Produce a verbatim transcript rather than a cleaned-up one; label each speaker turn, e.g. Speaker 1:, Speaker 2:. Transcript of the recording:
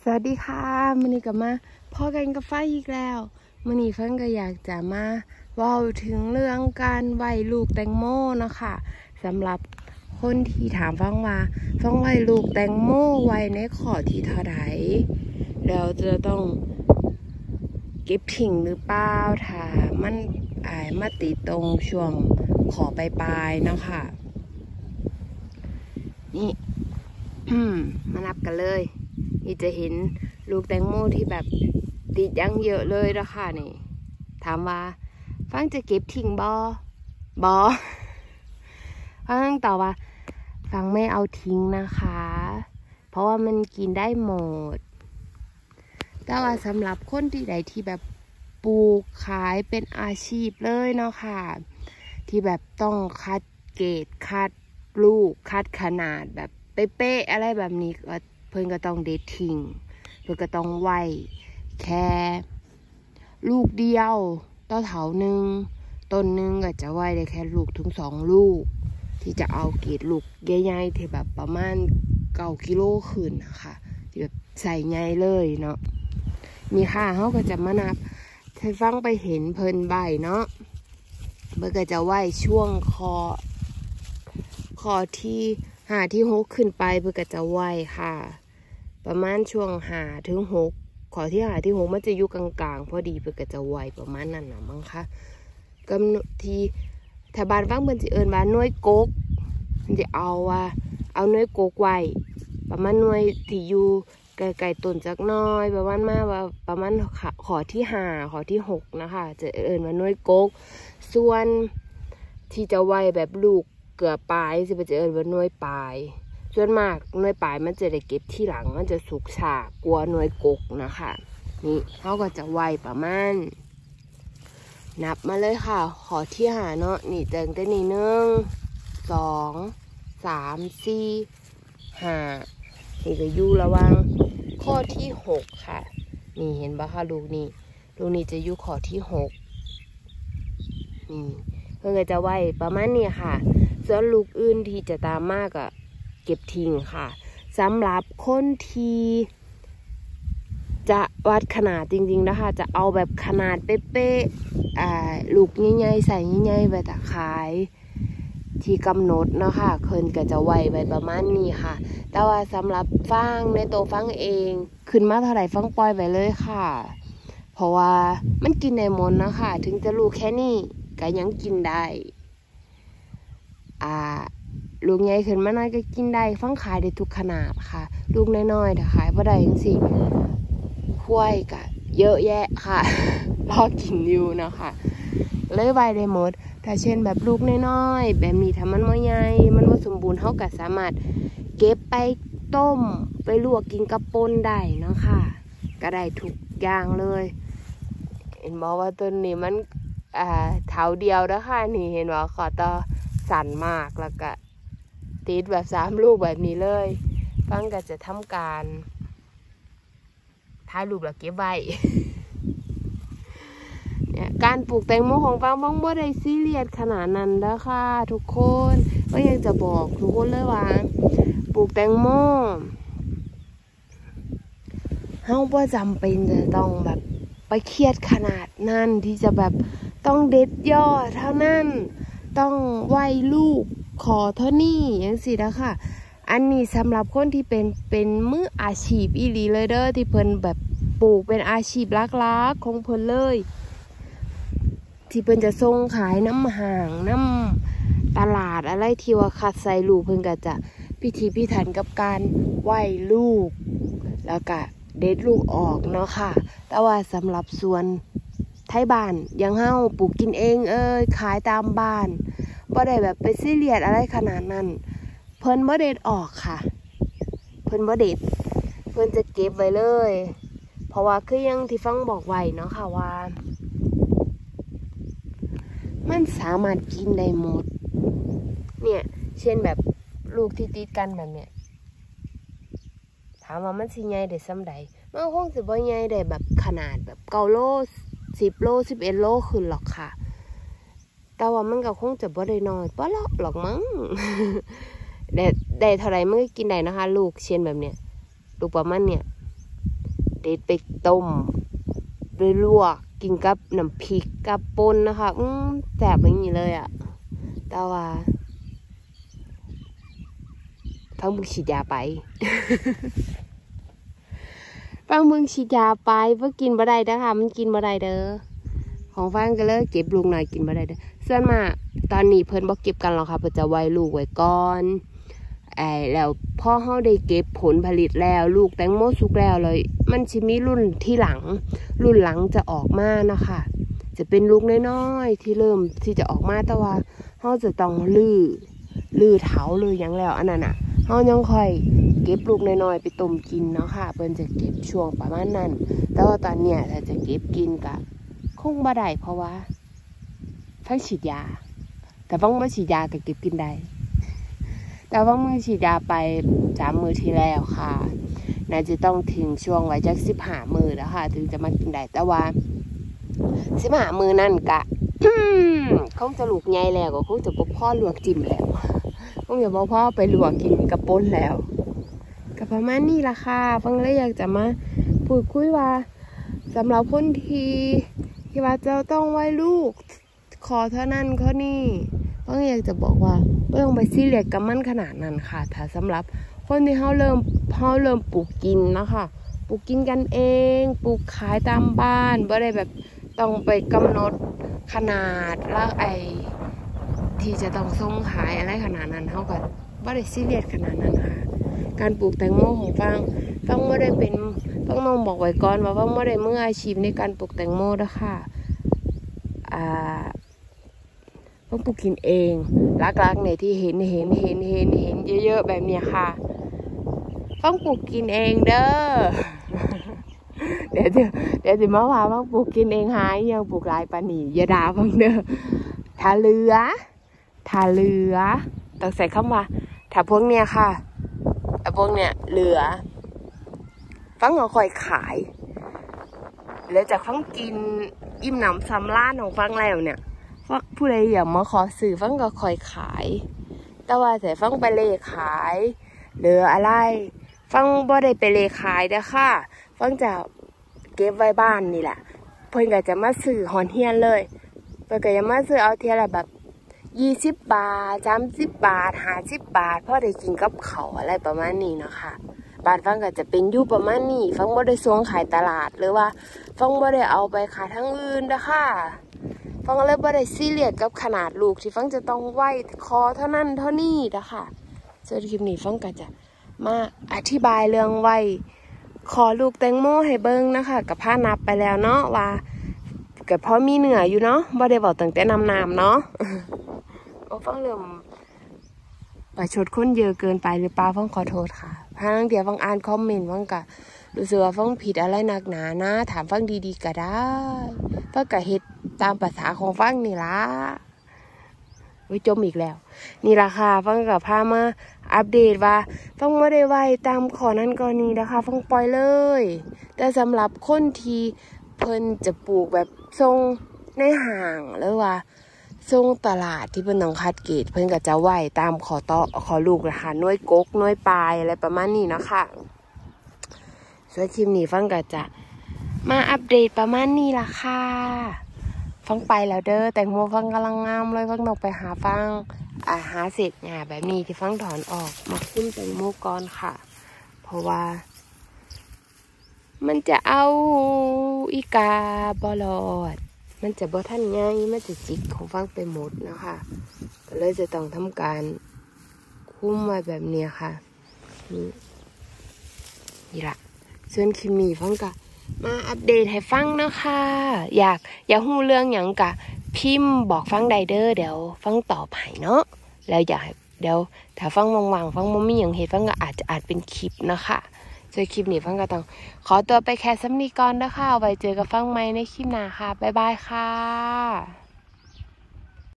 Speaker 1: วัสดีค่ะมื้อนี้ก็มาพอกันกับฟ้าอีกแล้วมื้อนี้ฟ้าก็อยากจะมาเว้าถึงเรื่องการไหว้ลูกแตงโมนะคะสำหรับคนที่ถามฟังว่าฟังไหว้ลูกแตงโมไหว้ในข้อที่เท่าไหร่แล้วจะต้องเก็บทิ้งหรือเปล่าถ้ามันอายมาติดตรงช่วงขอปลายๆเนาะค่ะนี่มานับกันเลยนี่จะเห็นลูกแตงโมที่แบบติดยังเยอะเลยนะคะนี่ถามว่าฟังจะเก็บทิ้งบอบอฟังตอบว่าฟังไม่เอาทิ้งนะคะเพราะว่ามันกินได้หมดแต่ว่าสำหรับคนที่ใดที่แบบปลูกขายเป็นอาชีพเลยเนาะค่ะที่แบบต้องคัดเกรดคัดลูกคัดขนาดแบบเป๊ะๆอะไรแบบนี้ก็เพิ่นก็ต้องเด็ดทิ้งเพิ่นก็ต้องไว้แค่ลูกเดียวต่อเถาหนึ่งต้นหนึ่งก็จะไว้ได้แค่ลูกถึงสองลูกที่จะเอาเกรดลูกใหญ่ๆที่แบบประมาณเก้ากิโลขึ้นนะคะที่แบบใส่ใหญ่เลยเนาะมีค่าเขาก็จะมานับให้ฟังไปเห็นเพิ่นใบเนาะเพิ่นก็จะไว้ช่วงคอคอที่หาที่หกขึ้นไปเพื่อก็จะไหวค่ะประมาณช่วงหาถึงหกขอที่หาที่หกมันจะอยู่กลางๆพอดีเพื่อก็จะไหวประมาณนั้นนะมั้งคะกำหนดที่แถวบ้านฟังเพิ่นสิเอิ้นว่าหน่วยกกมันจะเอาว่าเอาหน่วยกกไว้ประมาณหน่วยที่อยู่ไกลๆต้นจักน้อยประมาณมาว่าประมาณขอที่หาขอที่หกนะคะจะเอิ้นว่าหน่วยกกส่วนที่จะไหวแบบลูกเกือบปลายสิจะเอิญว่าหน่วยปลายส่วนมากหน่วยปลายมันจะได้เก็บที่หลังมันจะสุกฉากกลัวหน่วยกกนะคะนี่เขาก็จะไวประมาณนับมาเลยค่ะขอที่หาเนาะนี่เติงแต่นี่หนึ่งสองสามสี่ห้านี่ก็อยู่ระวังข้อที่หกค่ะนี่เห็นปะคะลูกนี่ลูกนี้จะอยู่ข้อที่หกนี่เพื่อนก็จะไวประมาณนี้ค่ะส่วนลูกอื่นที่จะตามมากอะเก็บทิ้งค่ะสำหรับคนที่จะวัดขนาดจริงๆนะคะจะเอาแบบขนาดเป๊ะๆอ่าลูกใหญ่ๆใส่ใหญ่ๆไปตะขายที่กำหนดเนาะค่ะเคินก็จะไวไปประมาณนี้ค่ะแต่ว่าสำหรับฟังในตัวฟังเองขึ้นมาเท่าไหร่ฟังปล่อยไปเลยค่ะเพราะว่ามันกินในมนนะคะถึงจะลูกแค่นี้ก็ยังกินได้อ่าลูกใหญ่ขึ้นมาหน่อยก็กินได้ฟังขายได้ทุกขนาดค่ะลูกน้อยๆแต่ขายบ่ได้จังซี่คุ้ยก็เยอะแยะค่ะรอกินอยู่นะคะเลยไว้ได้หมดถ้าเช่นแบบลูกน้อยๆแบบนี้ถ้ามันบ่ใหญ่มันบ่สมบูรณ์เฮาก็สามารถเก็บไปต้มไปลวกกินกับป่นได้เนาะค่ะก็ได้ทุกอย่างเลยเห็นบอกว่าต้นนี้มันอ่าเถาเดียวนะคะนี่เห็นว่าขอต่อสั่นมากแล้วก็ติดแบบสามลูกแบบนี้เลยฟังก็จะทำการถ่ายรูปแล้วเก็บไว้ เนี่ยการปลูกแตงโมของฟังฟังบ่ได้ซีเรียสขนาดนั้นนะคะทุกคนก็ยังจะบอกทุกคนเลยว่าปลูกแตงโมเฮาบ่จำเป็นจะต้องแบบไปเครียดขนาดนั้นที่จะแบบต้องเด็ดยอดเท่านั้นต้องไหว้ลูกขอเท่านี้อย่างสินะคะอันนี้สำหรับคนที่เป็นเป็นมืออาชีพอีหลีเลยเด้อที่เพิ่นแบบปลูกเป็นอาชีพลักๆของเพิ่นเลยที่เพิ่นจะส่งขายน้ำห่างน้ำตลาดอะไรที่ว่าคัดใส่ลูกเพิ่นก็จะพิถีพิถันกับการไหว้ลูกแล้วก็เด็ดลูกออกเนาะค่ะแต่ว่าสำหรับส่วนไทยบ้านยังเฮาปลูกกินเองเอ้ยขายตามบ้านบ่ได้แบบไปซีเรียสอะไรขนาดนั้นเพิ่นบ่เด็ดออกค่ะเพิ่นบ่เด็ดเพิ่นจะเก็บไว้เลยเพราะว่าคือยังที่ฟังบอกไว้เนาะค่ะว่ามันสามารถกินได้หมดเนี่ยเช่นแบบลูกที่ติดกันแบบเนี้ยถามว่ามันสิใหญ่ได้ส่ำใดมันคงสิบ่ใหญ่ได้แบบขนาดแบบเก้าโลสิบโลสิบเอ็ดโลขึ้นหรอกค่ะแต่ว่ามันก็คงจะบ่ได้น้อยบ่หรอกหรอกมั้ง ได้ได้เท่าไรมันก็กินได้นะคะลูกเช่นแบบเนี้ยลูกประมาณเนี้ยเด็ดไปต้มไปลวกกินกับน้ำพริกกับป่นนะคะอืมแซ่บอย่างนี้เลยอ่ะแต่ว่าฟังมึงฉีดยาไป ฟังมึงฉีดยาไปเพื่อกินบ่ได้เด้อค่ะมันกินบ่ได้เด้อของฟังก็เลยเก็บลูกหน่อยกินบ่ได้เด้อส่วนมากตอนนี้เพิ่นบ่เก็บกันหรอกค่ะเพิ่นจะไว้ลูกไว้ก่อนไอ้แล้วพอเฮาได้เก็บผลผลิตแล้วลูกแตงโมสุกแล้วเลยมันสิมีรุ่นที่หลังรุ่นหลังจะออกมานะคะจะเป็นลูกน้อยๆที่เริ่มที่จะออกมาแต่ว่าเฮาจะต้องลื้อลื้อเถาลื้อหยังแล้วอันนั้นน่ะเฮายังค่อยเก็บลูกน้อยๆไปต้มกินเนาะค่ะเพิ่นจะเก็บช่วงประมาณนั้นแต่ว่าตอนเนี้ยถ้าจะเก็บกินก็คงบ่ได้เพราะว่าฟังฉีดยาแต่ฟังบ่ฉีดยาก็เก็บกินได้แต่ว่ามือฉีดยาไปสามมื้อที่แล้วค่ะน่าจะต้องถึงช่วงไว้จักสิบห้ามื้อแล้วค่ะถึงจะมากินได้แต่ว่าสิบห้ามื้อนั่นก็คงจะลูกใหญ่แล้วก็คงจะบ่พอลวกจิ้มแล้วคงจะบ่พอไปลวกกินกับป่นแล้วก็ประมาณนี้ล่ะค่ะฟังเลยอยากจะมาพูดคุยว่าสำหรับคนที่ที่ว่าจะต้องไว้ลูกขอเท่านั้นข้อนี้ฟังอยากจะบอกว่าไม่ต้องไปซีเรียสกับมันขนาดนั้นค่ะถ้าสำหรับคนที่เขาเริ่มเขาเริ่มปลูกกินนะคะปลูกกินกันเองปลูกขายตามบ้านไม่ได้แบบต้องไปกำหนดขนาดแล้วไอที่จะต้องส่งขายอะไรขนาดนั้นเขาก็ไม่ได้ซีเรียสขนาดนั้นค่ะการปลูกแตงโมของฟังฟังไม่ได้เป็นฟังน้องบอกไว้ก่อนว่าฟังไม่ได้มืออาชีพในการปลูกแตงโมนะคะอ่าต้องปลูกกินเองลักๆในที่เห็นเห็นเห็นเห็นเห็นเยอะๆแบบนี้ค่ะต้องปลูกกินเองเด้อ เดี๋ยวจะเดี๋ยวจะมาว่าต้องปลูกกินเองหายยังปลูกหลายปานีอย่าด่าฟังเด้อถ้าเหลือถ้าเหลือต้องใส่คำว่าถ้าพวกเนี้ยค่ะแต่พวกเนี้ยเหลือฟังเอาค่อยขายแล้วจากฟังกินอิ่มหนำซ้ำล้านของฟังแล้วเนี่ยฟังผู้ใดอยากมาขอสื่อฟังก็คอยขายแต่ว่าแต่ฟังไปเลขายหรืออะไรฟังบ่ได้ไปเลขายเด้อค่ะฟังจะเก็บไว้บ้านนี่แหละเพิ่นก็จะมาซื้อหอนเฮียนเลยเพิ่นก็จะมาซื้อเอาเทียละแบบยี่สิบบาทสามสิบบาทห้าสิบบาทพอได้กินกับเขาอะไรประมาณนี้นะคะบ้านฟังก็จะเป็นอยู่ประมาณนี้ฟังบ่ได้ส่งขายตลาดหรือว่าฟังบ่ได้เอาไปขายทั้งอื่นเด้อค่ะฟังเลยบ่ได้ซีเรียสกับขนาดลูกที่ฟังจะต้องไว้คอเท่านั้นเท่านี้นะคะส่วนคลิปนี้ฟังก็จะมาอธิบายเรื่องไว้ขอลูกแตงโมให้เบิ้งนะคะกับผ้านับไปแล้วเนาะว่าเกิดพอมีเหนืออยู่เนาะบ่ได้บอกตั้งแต่นำนามเนาะโอ้ฟังเรื่องประชดคนเยอะเกินไปหรือเปล่าฟังขอโทษค่ะถ้าเดี๋ยวฟังอ่านคอมเมนต์ฟังกะรู้สึกว่าฟังผิดอะไรหนักหนานะถามฟังดีๆก็ได้ฟังกะเฮ็ดตามภาษาของฟังนี่ล่ะวิจมอีกแล้วนี่ราคาฟังกับพามาอัปเดตว่าฟังไม่ได้ไว้ตามขอนั้นกรณีนะคะฟังปล่อยเลยแต่สำหรับคนที่เพิ่นจะปลูกแบบทรงในห่างหรือว่าทรงตลาดที่เพิ่นต้องคัดเกรดเพิ่นก็จะไว้ตามขอต่อขอลูกนะคะน้อยกกน้อยปลายอะไรประมาณนี้นะคะส่วนคลิปนี้ฟังก็จะมาอัปเดตประมาณนี้ล่ะค่ะฟังไปแล้วเด้อแตงโมฟังกำลังงามเลยฟังนกไปหาฟังอาหาเสร็จงาแบบนี้ที่ฟังถอนออกมาขึ้นแตงโมก่อนค่ะเพราะว่ามันจะเอาอีกาบอลอดมันจะบ่ท่านง่ายมันจะจิกของฟังไปหมดนะคะก็เลยจะต้องทำการคุ้มไว้แบบนี้ค่ะนี่นี่ละส่วนคลิปนี้ฟังก็มาอัปเดตให้ฟังนะคะอยากอยากหู้เรื่องอย่างกะพิมพ์บอกฟังไดเดอร์เดี๋ยวฟังตอบให้เนาะแล้วอยากเดี๋ยวถ้าฟังว่างๆฟังบ่มีอย่างเหตุฟังก็อาจจะอาจเป็นคลิปนะคะส่วนคลิปนี้ฟังก็ต้องขอตัวไปแค่สำนีก่อนนะคะไว้เจอกับฟังใหม่ในคลิปหน้าค่ะบ๊ายบายค่ะ